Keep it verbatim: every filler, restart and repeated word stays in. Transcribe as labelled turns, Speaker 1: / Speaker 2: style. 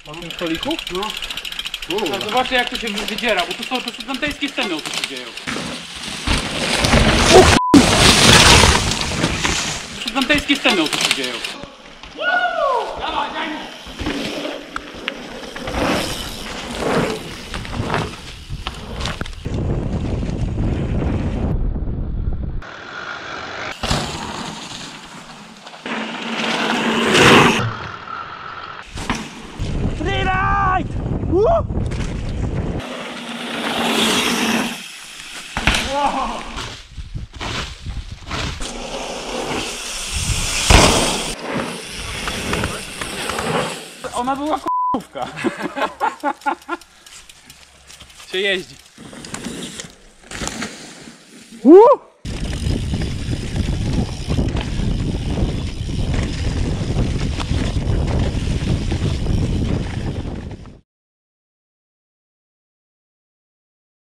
Speaker 1: Na tym stoliku?
Speaker 2: No.
Speaker 1: No, zobaczcie jak to się wydziera, bo tu są, to są dantejskie sceny, o co się dzieją. To są dantejskie sceny, o co się dzieją. Dawaj, daj mi!
Speaker 2: Freeride! Woo!
Speaker 1: Wow. Ona była k***ówka. się jeździ.
Speaker 2: Woo!